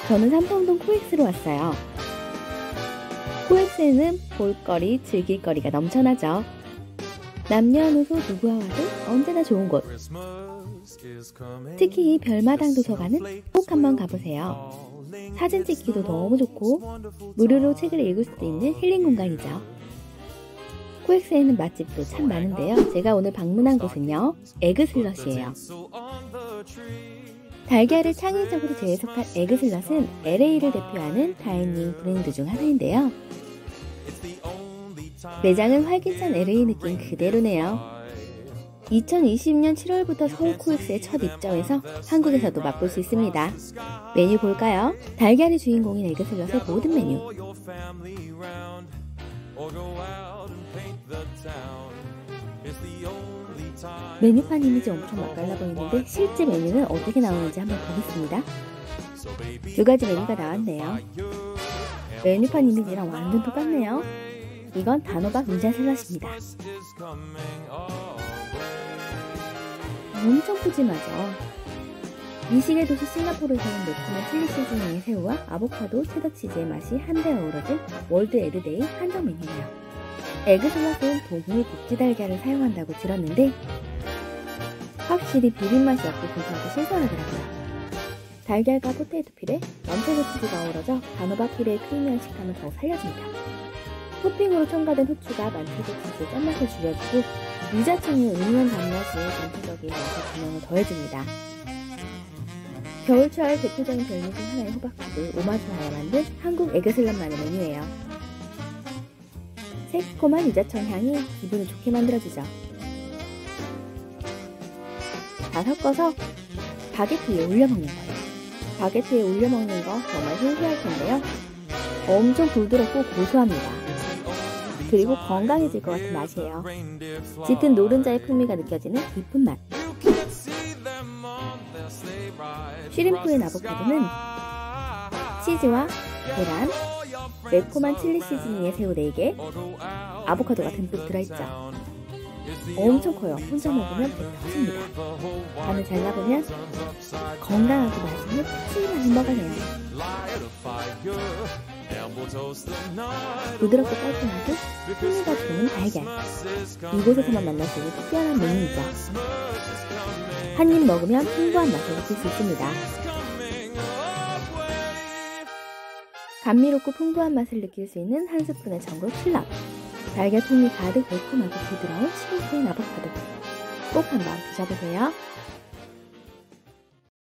저는 삼성동 코엑스로 왔어요. 코엑스에는 볼거리, 즐길거리가 넘쳐나죠. 남녀노소 누구와 와도 언제나 좋은 곳. 특히 이 별마당 도서관은 꼭 한번 가보세요. 사진 찍기도 너무 좋고 무료로 책을 읽을 수도 있는 힐링 공간이죠. 코엑스에는 맛집도 참 많은데요. 제가 오늘 방문한 곳은요, 에그슬럿이에요. 달걀을 창의적으로 재해석한 에그슬럿은 LA를 대표하는 다이닝 브랜드 중 하나인데요. 매장은 활기찬 LA 느낌 그대로네요. 2020년 7월부터 서울 코엑스에 첫 입점해서 한국에서도 맛볼 수 있습니다. 메뉴 볼까요? 달걀이 주인공인 에그슬럿의 모든 메뉴. 메뉴판 이미지 엄청 맛깔나 보이는데 실제 메뉴는 어떻게 나오는지 한번 보겠습니다. 두 가지 메뉴가 나왔네요. 메뉴판 이미지랑 완전 똑같네요. 이건 단호박 유자 샐러드입니다. 엄청 푸짐하죠. 미식의 도시 싱가포르에서는 매콤한 칠리 시즈닝의 새우와 아보카도, 체더 치즈의 맛이 한데 어우러진 월드 에그데이 한정 메뉴예요. 에그슬럿은 동물 복지 달걀을 사용한다고 들었는데 확실히 비린맛이 없고 고소하고 신선하더라고요. 달걀과 포테이토 필에 원태그 치즈가 어우러져 단호박 필의 크리미한 식감을 더욱 살려줍니다. 토핑으로 첨가된 후추가 만태그 치즈의 짠맛을 줄여주고 유자청의 은은한 단맛이 전체적인 맛의 균형을 더해줍니다. 겨울철 대표적인 별미 중 하나의 호박죽을 오마주하여 만든 한국 에그슬럿만의 메뉴예요. 새콤한 유자청 향이 기분을 좋게 만들어주죠. 다 섞어서 바게트 위에 올려 먹는 거예요. 바게트 위에 올려 먹는 거 정말 신기할 텐데요. 엄청 부드럽고 고소합니다. 그리고 건강해질 것 같은 맛이에요. 짙은 노른자의 풍미가 느껴지는 깊은 맛. 쉬림프의 아보카도는 치즈와 계란, 매콤한 칠리 시즈닝의 새우 4개, 아보카도가 듬뿍 들어있죠. 엄청 커요. 혼자 먹으면 배 터집니다. 간을 잘 잡으면 건강하고 맛있는 푸짐한 햄버거네요. 부드럽고 깔끔하고 풍미가 좋은 달걀. 이곳에서만 만날 수 있는 특별한 메뉴이죠. 한 입 먹으면 풍부한 맛을 느낄 수 있습니다. 감미롭고 풍부한 맛을 느낄 수 있는 한 스푼의 전골 필럽. 달걀 풍미 가득 매콤하고 부드러운 쉬림프의 아보카도. 꼭 한번 드셔보세요.